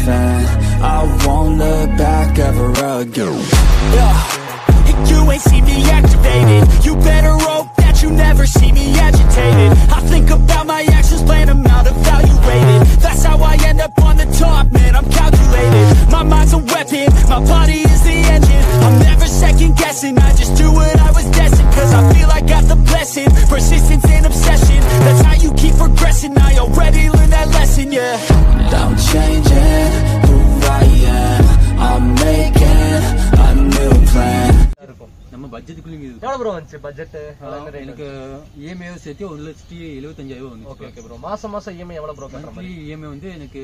fan. I won't look back ever again. Yeah. You ain't see me activated. You better hope that you never see me agitated. I think about my actions, plan them out, evaluated. That's how I end up on the top, man, I'm calculated. My mind's a weapon, my body is the engine. I'm never second guessing, I just do what I was destined. Cause I feel I got the blessing, persistence and obsession. That's how you keep progressing, I already learned that lesson, yeah. I'm changing who I am, I'm making a new plan. நம்ம பட்ஜெட்டுக்குள்ள இது எவ்வளவு bro வந்துச்சு budget? எனக்கு EMI சேர்த்து 1,75,000 வந்துச்சு. Okay okay bro. மாசம் EMI எவ்வளவு bro கட்டற மாதிரி? EMI வந்து எனக்கு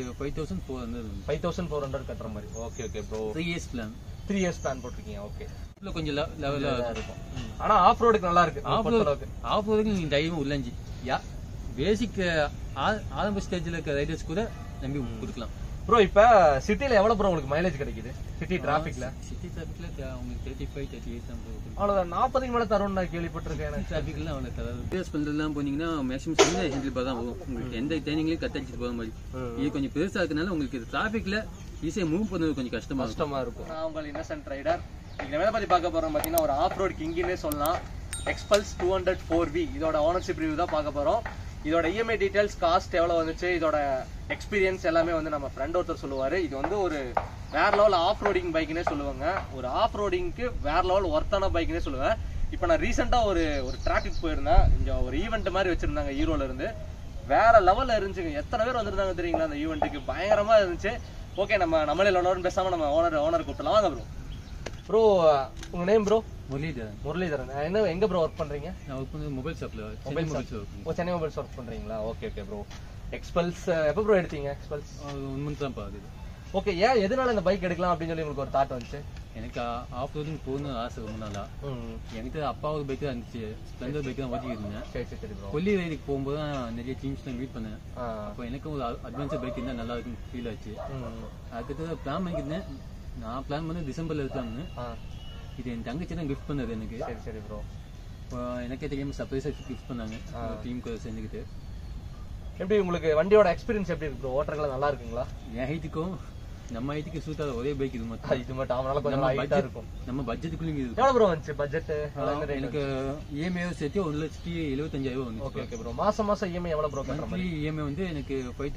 5400 கட்டற மாதிரி. Okay okay bro. 3 years plan. 3 years plan போட்டுருக்கீங்க. ஓகே. இல்ல கொஞ்சம் லெவலா இருக்கும். ஆனா ஆஃப் ரோடுக்கு நல்லா இருக்கு. ஆஃப் ரோடுக்கு நீங்க டைம் உள்ளஞ்சி. பேசிக் ஆரம்ப ஸ்டேஜ்ல இருக்க ரைடர்ஸ் கூட நம்பி கொடுக்கலாம். ப்ரோ இப்ப சிட்டில எவ்வளவு ப்ரோ உங்களுக்கு மைலேஜ் கிடைக்குது? சிட்டி டிராபிக்ல உங்களுக்கு 35-38 தான் ப்ரோ. அவ்வளவுதான் 40 மேல தரும்னு நான் கேள்விப்பட்டிருக்கேன். டிராபிக்ல அவ்வளவு தராது. பேஸ் பண்றதுலாம் போனீங்கன்னா மேக்ஸிமம் சின்ன ஹேண்டில் பார் தான் வரும். உங்களுக்கு எந்த டைனிங்லயும் கட் அடிச்சிட்டு போற மாதிரி. இது கொஞ்சம் பெருசா இருக்கனால உங்களுக்கு டிராபிக்ல ஈஸியா மூவ் பண்றது கொஞ்சம் கஷ்டமா இருக்கும். நான் உங்க இன்னசென்ட் ரைடர். நீங்க எதை பத்தி பார்க்க போறோம் பாத்தீங்கன்னா ஒரு ஆஃப் ரோட் கிங்னே சொல்லலாம். Xpulse 204V இதோட ஓனர்ஷிப் ரிவ்யூ தான் பார்க்க போறோம். இதோட EMI டீடைல்ஸ், காஸ்ட் எவ்வளவு வந்துச்சு, இதோட எக்ஸ்பீரியன்ஸ் எல்லாமே வந்து நம்ம ஃப்ரெண்ட் ஒருத்தர் சொல்லுவாரு. இது வந்து ஒரு வேற லெவல் ஆஃப் ரோடிங் பைக்னே சொல்லுவாங்க. ஒரு ஆஃப் ரோடிங்க்கு வேற லெவல் ஒர்த்தான பைக்னே சொல்லுவேன். இப்போ நான் ரீசெண்டா ஒரு ட்ராக்குக்கு போயிருந்தேன். இங்க ஒரு ஈவெண்ட் மாதிரி வச்சிருந்தாங்க ஹீரோல இருந்து. வேற லெவல்ல இருந்துச்சுங்க. எத்தனை பேர் வந்திருந்தாங்க தெரியுங்களா அந்த ஈவெண்ட்டுக்கு? பயங்கரமா இருந்துச்சு. ஓகே, நம்மளே லோன் பேசாம நம்ம ஓனர் கூப்பிடலாம். வாங்க ப்ரோ. ப்ரோ உங்க நேம் ப்ரோ? முரளிதரன். எங்க ப்ரோ ஒர்க் பண்றீங்க? நான் ஒர்க் பண்றது மொபைல் ஷாப்ல. சென்னை மொபைல்ஸ் ஒர்க் பண்றீங்களா? Okay okay bro. Xpulse எப்ப ப்ரோ எடுத்தீங்க? Xpulse 1 month தான் பாக்குது. ஓகே, ஏன் எதனால இந்த பைக் எடுக்கலாம் அப்படின்னு சொல்லி உங்களுக்கு ஒரு தாட் வந்துச்சு? எனக்கு ஆஃப் ரோடிங் போகணும்னு ஆசை ரொம்ப நாளா. எனக்கு அப்பா ஒரு பைக் தான் இருந்துச்சு, ஸ்ப்ளெண்டர் பைக் தான் ஓட்டிட்டு இருந்தேன். சரி ப்ரோ. கொல்லி ரைடுக்கு போகும்போது தான் நிறைய டீம்ஸ்லாம் மீட் பண்ணேன். அப்போ எனக்கு ஒரு அட்வென்ச்சர் பைக் இருந்தால் நல்லா இருக்குன்னு ஃபீல் ஆச்சு. அதுக்கு பிளான் பண்ணிக்கிட்டேன். நான் பிளான் பண்ணி டிசம்பர்ல இருக்கலாம்னு. இது என் தங்கச்சி தான் கிஃப்ட் பண்ணது எனக்கு. சரி ப்ரோ. எனக்கே தெரியாம சர்ப்ரைஸா கிஃப்ட் பண்ணாங்க டீமுக்கு சேர்ந்துக்கிட்டு. எப்படி உங்களுக்கு வண்டியோட எக்ஸ்பீரியன்ஸ் எப்படி இருக்கு ப்ரோ? ஓட்டர்கள் நல்லா இருக்குங்களா? என் ஹைட்டுக்கும் நம்ம ஹைட்டுக்கு சூட் ஆகிற ஒரே பைக் இது மட்டும். அவனால கொஞ்சம் ஹைட்டா இருக்கும். நம்ம பட்ஜெட்டுக்குள்ள இது. எவ்வளவு ப்ரோ வந்துச்சு பட்ஜெட்? எனக்கு EMI சேர்த்து 1,75,000 வந்துச்சு. Okay okay bro. மாசம் EMI எவ்வளவு ப்ரோ கட்டற மாதிரி? EMI வந்து எனக்கு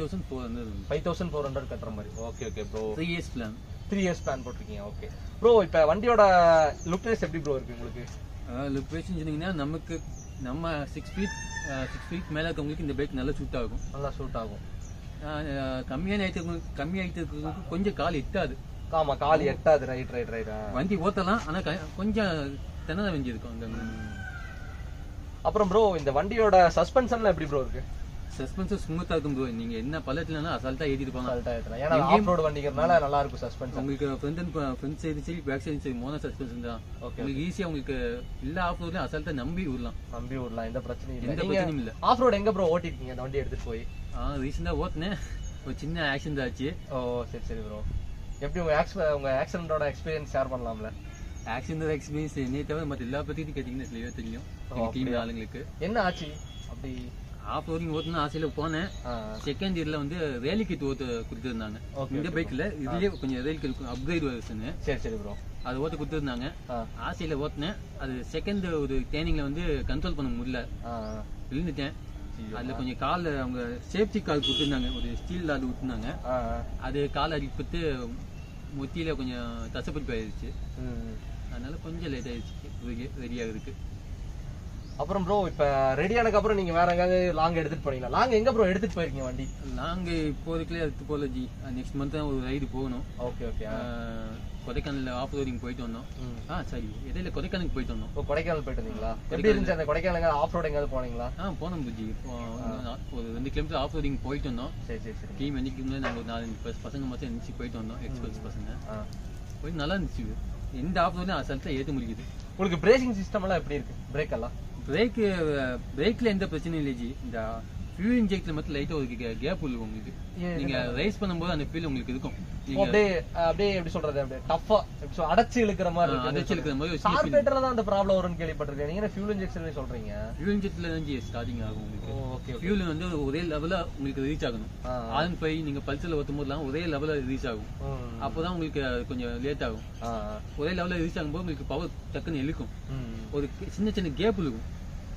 5400 கட்டற மாதிரி. Okay okay bro. 3 years plan. 3 years plan போட்டுருக்கீங்க. Okay bro. இப்ப வண்டியோட லுக் வைஸ் எப்படி ப்ரோ இருக்கு உங்களுக்கு? லுக் வைஸ் சொன்னீங்கன்னா நம்ம 6 feet மேல இருக்கவங்களுக்கு இந்த பைக் நல்லா சூட் ஆகும். கம்மியான ஐட்டத்துக்கு கொஞ்சம் கால் எட்டாது. ஆமா, கால் எட்டாது. ரைட். வண்டி ஓட்டலாம், ஆனா கொஞ்சம் திணற வேண்டி இருக்கும். அப்புறம் ப்ரோ இந்த வண்டியோட சஸ்பென்ஷன்ல எப்படி ப்ரோ இருக்கு? சஸ்பென்ஷன் ஸ்மூத்தா இருக்கும் ப்ரோ. நீங்க என்ன பள்ளத்துலனா அசால்ட்டா ஏத்திட்டு போலாம். ஏன்னா ஆஃப் ரோட் வண்டிங்கறனால நல்லா இருக்கும் சஸ்பென்ஷன். உங்களுக்கு ஃப்ரண்ட் சைடு சரி பேக் சைடு மோனோ சஸ்பென்ஷன் தான். உங்களுக்கு ஈஸியா உங்களுக்கு இல்ல ஆஃப் ரோட்ல அசால்ட்டா நம்பி விடலாம். எந்த பிரச்சனையும் இல்ல. ஆஃப் ரோட் எங்க ப்ரோ ஓட்டிருக்கீங்க அந்த வண்டி எடுத்துட்டு போய்? ரீசெண்டா ஓட்டுனேன். ஒரு சின்ன ஆக்சிடென்ட் ஆச்சு. ஓ சரி ப்ரோ. எப்படி உங்க ஆக்சிடென்ட்டோட எக்ஸ்பீரியன்ஸ் ஷேர் பண்ணலாம்ல? ஆக்சிடென்ட் எக்ஸ்பீரியன்ஸ் என்னைய தவிர மற்ற எல்லா பத்தியும் கேட்டீங்கன்னா தெளிவா தெரியும் டீம் ஆளுங்களுக்கு. என்ன ஆச்சு? அப்படி ஆஃப் ரோடிங் ஓட்டணும் ஆசையில போனேன். செகண்ட் இயர்ல வந்து ரேலி கிட் கொடுத்துருந்தாங்க இந்த பைக்ல. இதுலயே கொஞ்சம் ரேலி கிட் அப்கிரேட் வருஷன். சரி ப்ரோ. அது ஓட்ட கொடுத்துருந்தாங்க. ஆசையில ஓட்டினேன். அது செகண்ட் ஒரு டேர்னிங்ல வந்து கண்ட்ரோல் பண்ண முடியல, விழுந்துட்டேன். அதுல கொஞ்சம் கால அவங்க சேஃப்டி கால் கொடுத்துருந்தாங்க, ஒரு ஸ்டீல் லாடு விட்டுருந்தாங்க. அது கால் அடிப்பட்டு முத்தியில கொஞ்சம் தசப்பட்டு போயிருச்சு. அதனால கொஞ்சம் லேட் ஆயிடுச்சு ரெடி ஆகுறதுக்கு. அப்புறம் ப்ரோ இப்ப ரெடி ஆனதுக்கு அப்புறம் நீங்க வேற எங்காவது லாங் எடுத்துட்டு போனீங்களா? லாங் எங்க ப்ரோ எடுத்துட்டு போயிருக்கீங்க வண்டி? லாங் இப்போதைக்குள்ளே எடுத்து போல ஜி. நெக்ஸ்ட் மந்த் தான் ஒரு ரைடு போகணும். ஓகே கொடைக்கானல் ஆஃப் ரோடிங் போயிட்டு வந்தோம். சரி, இடையில கொடைக்கானலுக்கு போயிட்டு வந்தோம். கொடைக்கானல் போயிட்டு வந்தீங்களா? எப்படி இருந்துச்சு அந்த கொடைக்கானல் ஆஃப் ரோட் எங்காவது போனீங்களா? போனோம் புஜி. ஒரு 2 கிலோமீட்டர் ஆஃப் ரோடிங் போயிட்டு வந்தோம். சரி டீம் என்னைக்கு நாங்க ஒரு 4 பசங்க மட்டும் இருந்துச்சு போயிட்டு வந்தோம். Xpulse பசங்க போயிட்டு நல்லா இருந்துச்சு. எந்த ஆஃப் ரோட்லயும் அசால்ட்டா ஏற்ற முடியுது. உங்களுக்கு பிரேக்கிங் சிஸ்டம் எல்லாம் எப்படி இருக்கு? பிரேக் எல்லாம் பிரேக்ல எந்த பிரச்சனையும் இல்லை ஜி. இந்த ஃபியூல் இன்ஜெக்ட்ல மட்டும் லைட்டா ஒரு கேப் உள்ள உங்களுக்கு நீங்க ரைஸ் பண்ணும்போது அந்த ஃபீல் உங்களுக்கு இருக்கும் அப்படியே எப்படி சொல்றது அப்படியே டஃபா அடைச்சு இழுக்கிற மாதிரி இருக்கு அடைச்சு இழுக்கிற மாதிரி கார்பரேட்டர்ல தான் அந்த ப்ராப்ளம் வரும்னு கேள்விப்பட்டிருக்கேன் நீங்க ஃபியூல் இன்ஜெக்ஷன் சொல்றீங்க ஃபியூல் இன்ஜெக்ட்ல தான் ஸ்டார்டிங் ஆகும் உங்களுக்கு ஓகே ஃபியூல் வந்து ஒரே லெவல்ல உங்களுக்கு ரீச் ஆகணும் R5 நீங்க பல்சர்ல ஓட்டும் போதெல்லாம் ஒரே லெவல்ல ரீச் ஆகும் அப்பதான் உங்களுக்கு கொஞ்சம் லேட் ஆகும் ஒரே லெவல்ல ரீச் ஆகும்போது உங்களுக்கு பவர் டக்குன்னு இழுக்கும் ஒரு சின்ன சின்ன கேப் இருக்கும்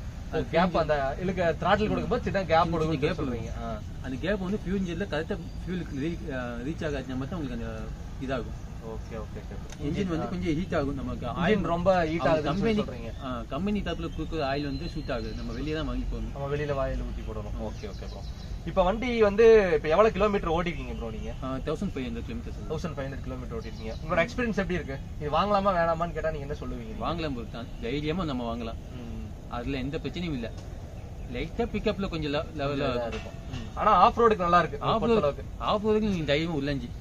கேப் அந்த இழுக்க த்ராட்டில் கொடுக்கும்போது சின்ன கேப் கொடுக்கும் கேப் சொல்றீங்க அந்த கேப் வந்து ஃபியூல் இன்ஜின்ல கரெக்டா ஃபியூலுக்கு ரீச் ஆகாது மட்டும் உங்களுக்கு அந்த இதாகும் ஓகே ஓகே இன்ஜின் வந்து கொஞ்சம் ஹீட் ஆகும் நமக்கு ஆயில் ரொம்ப ஹீட் ஆகுது கம்பெனி தரப்புல கொடுக்குற ஆயில் வந்து சூட் ஆகுது நம்ம வெளியே தான் வாங்கி போகணும் நம்ம வெளியில வாயில ஊத்தி போடணும் ஓகே ஓகே ப்ரோ இப்ப வண்டி வந்து இப்ப எவ்வளவு கிலோமீட்டர் ஓட்டிருக்கீங்க ப்ரோ நீங்க 1500 கிலோமீட்டர் 1500 கிலோமீட்டர் ஓட்டிருக்கீங்க உங்களோட எக்ஸ்பீரியன்ஸ் எப்படி இருக்கு இது வாங்கலாமா வேணாமான்னு கேட்டா நீங்க என்ன சொல்லுவீங்க வாங்கலாம் ப்ரோ தைரியமா நம்ம வாங்கலாம் அதுல எந்த பிரச்சனையும் இல்ல லைட்டா பிக்கப்ல கொஞ்சம் லெவலா இருக்கும் ஆனா ஆஃப் ரோடுக்கு நல்லா இருக்கு ஆஃப் ரோடுக்கு நீங்க தைரியமா உள்ளஞ்சி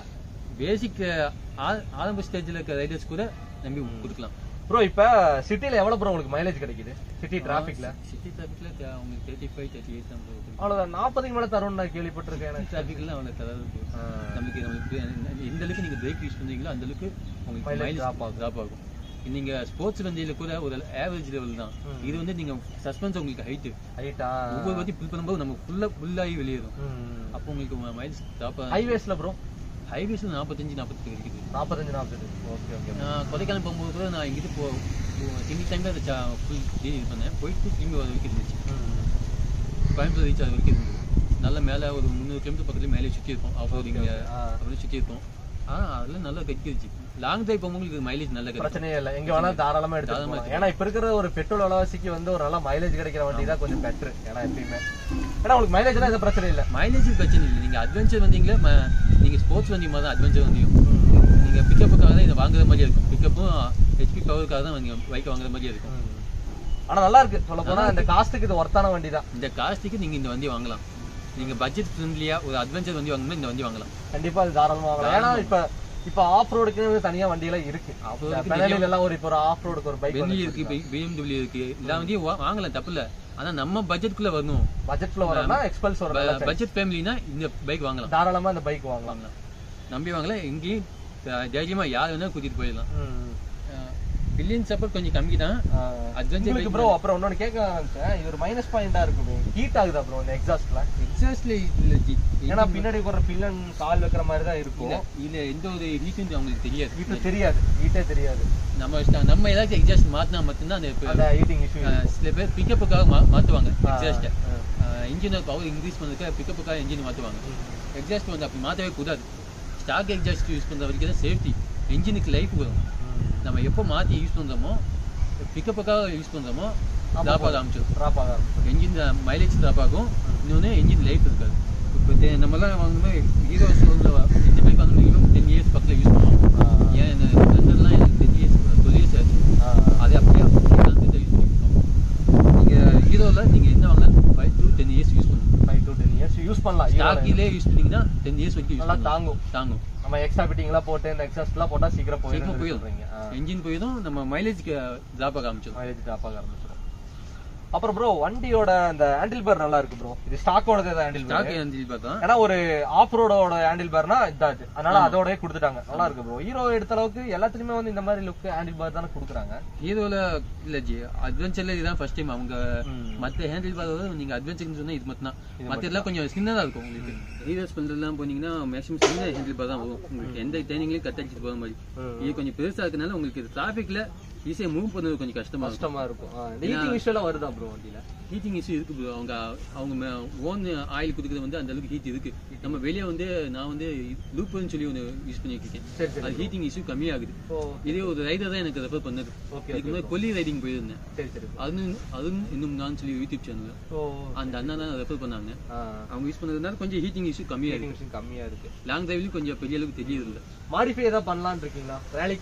பேசிக் ஆரம்ப ஸ்டேஜ்ல இருக்க ரைடர்ஸ் கூட நம்பி கொடுக்கலாம் ப்ரோ இப்ப சிட்டில எவ்வளவு ப்ரோ உங்களுக்கு மைலேஜ் கிடைக்குது சிட்டி டிராபிக்ல உங்களுக்கு 35 38 தான் ப்ரோ அவ்வளவுதான் 40க்கு மேல தரும்னு நான் கேள்விப்பட்டிருக்கேன் டிராபிக்ல அவ்வளவு தராது நமக்கு எந்த அளவுக்கு நீங்க பிரேக் யூஸ் பண்றீங்களோ அந்த அளவுக்கு உங்களுக்கு மைலேஜ் டிராப் ஆகும் நீங்க ஸ்போர்ட்ஸ் வண்டியில கூட ஒரு ஆவரேஜ் லெவல் தான் இது வந்து நீங்க சஸ்பென்ஸ் உங்களுக்கு ஹைட்டா ஒவ்வொரு வாட்டி ஃபில் பண்ணும்போது நம்ம ஃபுல்லாகி வெளியேறும் அப்போ உங்களுக்கு மைலேஜ் டிராப் ஹைவேஸ்ல ப்ரோ ஹைவேஸ்ல 45 40 இருக்குது 45 ஓகே ஓகே நான் கொடைக்கானல் போகும்போது கூட நான் இங்கிட்டு திங்கி டைம்ல ஃபுல் இது பண்ணேன் போயிட்டு திரும்பி வர வரைக்கும் இருந்துச்சு கோயம்புத்தூர் ரீச் ஆகிற வரைக்கும் இருந்தது நல்ல மேலே ஒரு 300 கிலோமீட்டர் பக்கத்துல மேலே சுற்றி இருக்கும் ஆஃப் ரோடிங் அப்படி சுற்றி இருக்கும் அதெல்லாம் நல்லா கட்டிருச்சு லாங் டிரைவ் உங்களுக்கு மைலேஜ் நல்ல பிரச்சனையே இல்லை எங்க வேணாலும் தாராளமா எடுத்துக்கலாம் ஏன்னா இப்ப இருக்கிற ஒரு பெட்ரோல் விலைவாசிக்கு வந்து ஒரு நல்ல மைலேஜ் கிடைக்கிற வண்டி தான் கொஞ்சம் பெட்டர் ஏன்னா எப்பயுமே ஏன்னா உங்களுக்கு மைலேஜ் எல்லாம் எந்த பிரச்சனை இல்லை மைலேஜ் பிரச்சனை இல்லை நீங்க அட்வென்ச்சர் வந்தீங்களே நீங்க ஸ்போர்ட்ஸ் வண்டி மாதிரி தான் அட்வென்ச்சர் வண்டியும் நீங்க பிக்கப்புக்காக தான் இதை வாங்குற மாதிரி இருக்கும் பிக்கப்பும் ஹெச்பி பவருக்காக தான் நீங்க பைக் வாங்குற மாதிரி இருக்கும் ஆனா நல்லா இருக்கு சொல்ல போனா இந்த காஸ்ட்டுக்கு இது ஒர்த்தான வண்டி தான் இந்த காஸ்ட்டுக்கு நீங்க இந்த வண்டி வாங்கலாம் நீங்க பட்ஜெட் ஃப்ரெண்ட்லியா ஒரு அட்வென்ச்சர் வண்டி வாங்கணும் இந்த வண்டி வாங்கலாம் கண்டிப்பா அது தாராளமா வாங்கலாம் ஏன்னா இப்ப ஆஃப் ரோடுக்கு தனியா வண்டி எல்லாம் இருக்கு பெனலில எல்லாம் ஒரு ஆஃப் ரோடுக்கு ஒரு பைக் இருக்கு BMW இருக்கு எல்லா வண்டியும் வாங்கலாம் தப்பு இல்ல ஆனா நம்ம பட்ஜெட்குள்ள வரணும் பட்ஜெட்ல வரணும்னா எக்ஸ்பல்ஸ் வரணும் பட்ஜெட் ஃபேமிலினா இந்த பைக் வாங்கலாம் தாராளமா இந்த பைக் வாங்கலாம் நம்பி வாங்கலாம் எங்கேயும் தைரியமா யார் வேணா கூட்டிட்டு போயிடலாம் பில்லியன் சப்போர்ட் கொஞ்சம் கம்மி தான் அட்வென்ச்சர் ப்ரோ அப்புறம் இன்னொன்னு கேட்க ஆரம்பிச்சேன் இது ஒரு மைனஸ் பாயிண்டா இருக்கு ஹீட் ஆகுதா ப்ரோ இந்த எக்ஸாஸ்ட்ல இல்ல ஜி ஏன்னா பின்னாடி ஒரு பில்லன் கால் வைக்கிற மாதிரி தான் இருக்கும் இல்ல எந்த ஒரு ஹீட்டும் அவங்களுக்கு தெரியாது ஹீட்டே தெரியாது நம்ம ஏதாச்சும் எக்ஸாஸ்ட் மாத்தினா மட்டும்தான் அந்த ஹீட்டிங் இஷ்யூ சில பேர் பிக்கப்புக்காக மாத்துவாங்க எக்ஸாஸ்ட்டை இன்ஜின் பவர் இன்க்ரீஸ் பண்ணதுக்காக பிக்கப்புக்காக இன்ஜின் மாத்துவாங்க எக்ஸாஸ்ட் வந்து அப்படி மாற்றவே கூடாது ஸ்டாக் எக்ஸாஸ்ட் யூஸ் பண்ற வரைக்கும் தான் சேஃப்டி இன்ஜினுக்கு லைஃப் வரும் நம்ம எப்போ மாற்றி யூஸ் பண்ணுறோமோ பிக்கப்புக்காக யூஸ் பண்ணுறோமோ ட்ராப் ஆக ஆரம்பிச்சிடும் என்ஜின் மைலேஜ் ட்ராப் ஆகும் இன்னொன்று என்ஜின் லைஃப் இருக்காது இப்போ நம்மலாம் வாங்கணும்னா ஹீரோ இந்த பைக் வந்து மினிமம் 10 இயர்ஸ் பக்கத்தில் யூஸ் பண்ணுவோம் ஏன் இந்த ஸ்ப்ளெண்டர்லாம் எனக்கு 10 இயர்ஸ் 12 இயர்ஸ் ஆச்சு அதே அப்படியே யூஸ் பண்ணியிருக்கோம் நீங்கள் ஹீரோவில் நீங்கள் என்ன வாங்கினா 5 to 10 இயர்ஸ் யூஸ் பண்ணுவோம் 5 to 10 இயர்ஸ் யூஸ் பண்ணலாம் ஸ்டாக்கிலே யூஸ் பண்ணிங்கன்னா 10 இயர்ஸ் வரைக்கும் நல்லா தாங்கும் நம்ம எக்ஸ்ட்ரா ஃபிட்டிங்லாம் போட்டு இந்த எக்ஸாஸ்ட்லாம் போட்டா சீக்கிரம் போயிடும் என்ஜின் போயிடும் நம்ம மைலேஜ்க்கு டிராப் ஆக ஆரம்பிச்சிடும் அப்புறம் ப்ரோ வண்டியோட அந்த ஹேண்டில் பார் நல்லா இருக்கு ப்ரோ இது ஸ்டாக்கோட ஹேண்டில் பார் தான் ஏன்னா ஒரு ஆஃப் ரோடோட ஹேண்டில் பார்னா இதாச்சு அதனால அதோடய கொடுத்துட்டாங்க நல்லா இருக்கு ப்ரோ ஹீரோ எடுத்த அளவுக்கு எல்லாத்துலயுமே வந்து இந்த மாதிரி லுக் ஹேண்டில் பார் தானே கொடுக்குறாங்க ஹீரோல இல்ல ஜி அட்வென்ச்சர்ல இதுதான் ஃபர்ஸ்ட் டைம் அவங்க மத்த ஹேண்டில் பார் நீங்க அட்வென்ச்சர்னு சொன்னா இது மட்டும் தான் மத்த எல்லாம் கொஞ்சம் சின்னதா இருக்கும் உங்களுக்கு ஹீரோ ஸ்பெண்டர்லாம் போனீங்கன்னா மேக்ஸிமம் சின்ன ஹேண்டில் பார் தான் வரும் உங்களுக்கு எந்த டைனிங்லயும் கட் அடிச்சுட்டு போற மாதிரி இது கொஞ்சம் பெருசா இருக்கனால உங்களுக்கு டிராபிக்ல ஈஸியா மூவ் பண்ணது கொஞ்சம் கஷ்டமா இருக்கும் ஹீட்டிங் இஷ்யூ எல்லாம் வருதா ப்ரோ வண்டியில ஹீட்டிங் இஷ்யூ இருக்கு ப்ரோ அவங்க ஓன் ஆயில் குடுக்குறது வந்து அந்த அளவுக்கு ஹீட் இருக்கு நம்ம வெளியே வந்து நான் வந்து லூப்னு சொல்லி ஒன்று யூஸ் பண்ணிட்டு இருக்கேன் அது ஹீட்டிங் இஷ்யூ கம்மியாகுது இதே ஒரு ரைடர் தான் எனக்கு ரெஃபர் பண்ணது இதுக்கு முன்னாடி கொல்லி ரைடிங் போயிருந்தேன் அதுவும் இன்னும் நான் சொல்லி யூடியூப் சேனல் அந்த அண்ணா தான் ரெஃபர் பண்ணாங்க அவங்க யூஸ் பண்ணதுனால கொஞ்சம் ஹீட்டிங் இஷ்யூ கம்மியா இருக்கு லாங் டிரைவ்லயும் கொஞ்சம் பெரிய அளவுக்கு தெரியுது இல்லை மாடிஃபை ஏதாவது பண்ணலாம்னு இருக்கீங்களா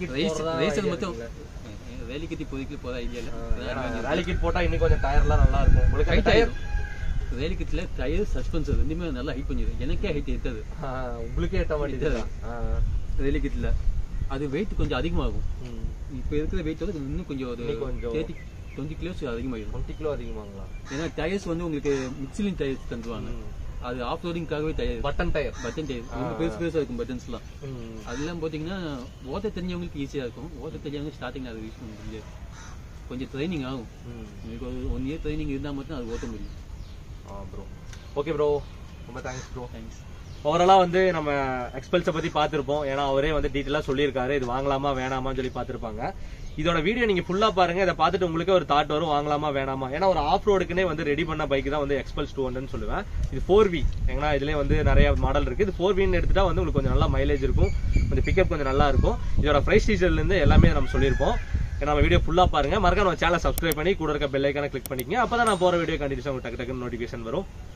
ரேசர் மட்டும் ரேலி கிட் இப்போதைக்கு போற ஐடியா இல்ல ரேலி கிட் போட்டா இன்னும் கொஞ்சம் டயர்லாம் நல்லா இருக்கும் உங்களுக்கு டயர் ரேலி கிட்ல டயர் சஸ்பென்சர் ரெண்டுமே நல்லா ஹைட் பண்ணிடும் எனக்கே ஹைட் இருக்காது உங்களுக்கே ஏற்ற மாட்டேங்குது ரேலி கிட்ல அது வெயிட் கொஞ்சம் அதிகமாகும் இப்ப இருக்கிற வெயிட்டோட இன்னும் கொஞ்சம் ஒரு 20 கிலோஸ் அதிகமாகிடும். 20 கிலோ அதிகமாங்களா? ஏன்னா டயர்ஸ் வந்து உங்களுக்கு மிக்சிலின் டயர்ஸ் தந்துருவாங்க. அது ஆஃப் ரோடிங்காகவே டயர், பட்டன் டயர் ரொம்ப பெருசு பெருசா இருக்கும் பட்டன்ஸ்லாம். அதெல்லாம் போட்டீங்கன்னா ஓட்ட தெரிஞ்சவங்களுக்கு ஈஸியா இருக்கும். ஓட்ட தெரிஞ்சவங்க ஸ்டார்டிங் அதை யூஸ் பண்ண முடியாது. கொஞ்சம் ட்ரைனிங் ஆகும். உங்களுக்கு ஒரு 1 இயர் ட்ரைனிங் இருந்தால் மட்டும் அது ஓட்ட முடியும். ப்ரோ ஓகே ப்ரோ, ரொம்ப தேங்க்ஸ் ப்ரோ. தேங்க்ஸ். ஓவராலா வந்து நம்ம எக்ஸ்பல்ஸை பத்தி பார்த்திருப்போம். ஏன்னா அவரே வந்து டீட்டெயிலா சொல்லியிருக்காரு இது வாங்கலாமா வேணாமான்னு சொல்லி பார்த்திருப்பாங்க. இதோட வீடியோ நீங்க ஃபுல்லா பாருங்க. இதை பார்த்துட்டு உங்களுக்கு ஒரு தாட் வரும் வாங்கலாமா வேணாமா. ஏன்னா ஒரு ஆஃப் ரோடுக்குனே வந்து ரெடி பண்ண பைக் தான் வந்து எக்ஸ்பல்ஸ் 200 சொல்லுவேன். இது 4V. ஏன்னா இதுலயே வந்து நிறைய மாடல் இருக்கு. இது 4Vன்னு எடுத்துட்டா வந்து உங்களுக்கு கொஞ்சம் நல்லா மைலேஜ் இருக்கும், கொஞ்சம் பிக்கப் கொஞ்சம் நல்லா இருக்கும். இதோட பிரைஸ் டீச்சர்ல இருந்து எல்லாமே நம்ம சொல்லியிருப்போம். நம்ம வீடியோ ஃபுல்லா பாருங்க. மறக்காம நம்ம சேனலை சப்ஸ்கிரைப் பண்ணி கூட இருக்க பெல் ஐக்கானை கிளிக் பண்ணிக்கங்க. அப்பதான் நான் போற வீடியோ கண்டினியூஸா உங்களுக்கு டக்கு டக்குன்னு நோட்டிஃபிகேஷன் வரும்.